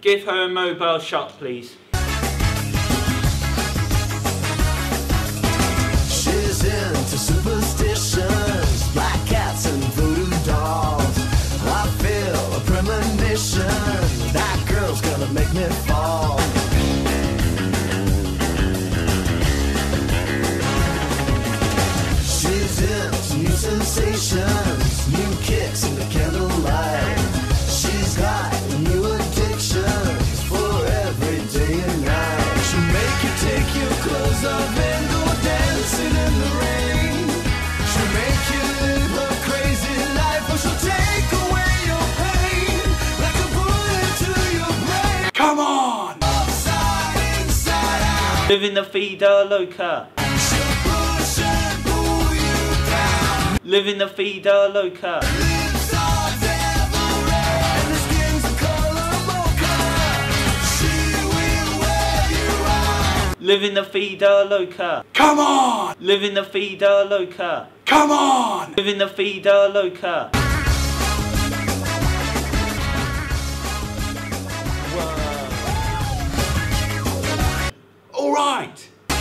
Give her a mobile shot, please. She's into superstitions, black cats and voodoo dolls. I feel a premonition, that girl's gonna make me fall. She's into new sensations, new kicks in the candlelight. She's got new addictions for every day and night. She'll make you take your clothes off and go dancing in the rain. She'll make you live her crazy life, or she'll take away your pain like a bullet to your brain. Come on! Upside, inside out. Livin La Vida Loca. She'll push and pull you down. Livin La Vida Loca. Lips are devil red and the skin's a color mocha. She will wear you out. Livin La Vida Loca. Come on! Livin La Vida Loca. Come on! Livin La Vida Loca. Whoa. Alright!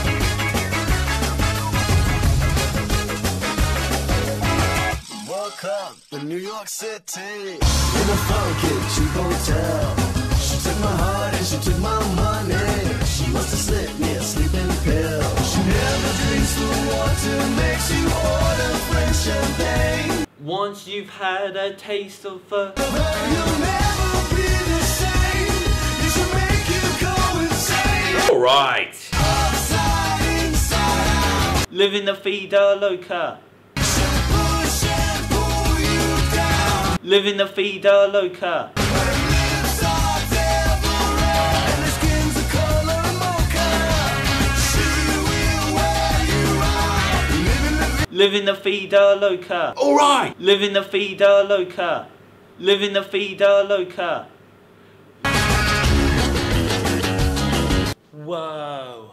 Woke up in New York City in a funky cheap hotel. She took my heart and she took my money. She must have slipped me a sleeping pill. She never drinks the water, makes you order French champagne. Once you've had a taste of her, You'll never be the same. It should make you go insane. alright! Upside, inside out. Livin La Vida Loca. She'll push and pull you down. Livin La Vida Loca. Her lips are devil red and her skin's a color mocha. She will wear you out. Livin La Vida Loca. Alright! Livin La Vida Loca. Livin La Vida Loca. Whoa.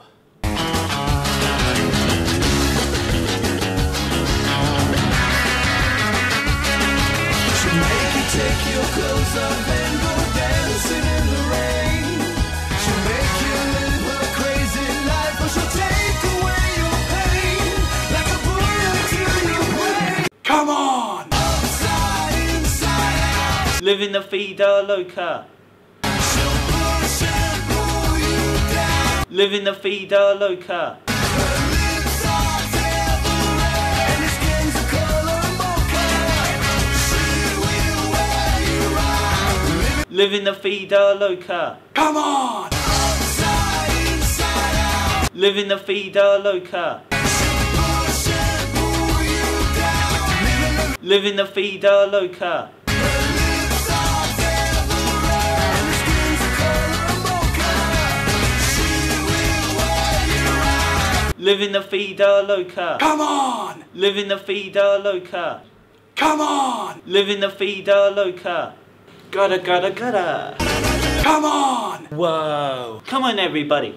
She'll make you take your clothes off and go dancing in the rain. She'll make you live her crazy life, or she'll take away your pain like a bullet to your brain. Come on! Upside, inside out. Livin La Vida Loca. She'll push and pull you down. Livin La Vida Loca. Her lips are devil red and her skin's a color mocha. She will wear you out. Livin La Vida Loca. Come on! Upside, inside out. Livin La Vida Loca. She'll push and pull you down. Livin La Vida Loca. Her lips are devil red and her skin's a color mocha. She will wear you out. Livin La Vida Loca. Come on! Livin La Vida Loca. Come on! Livin La Vida Loca. Gotta. Come on! Whoa. Come on, everybody.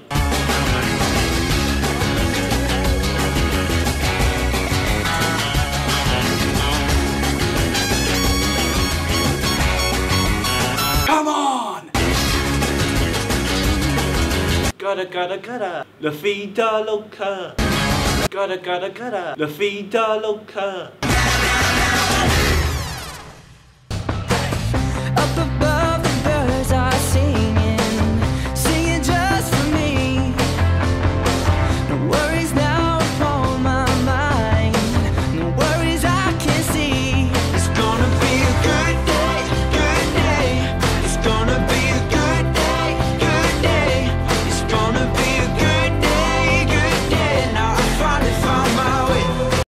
Come on! Gotta. La Vida Loca. Gotta. La Vida Loca.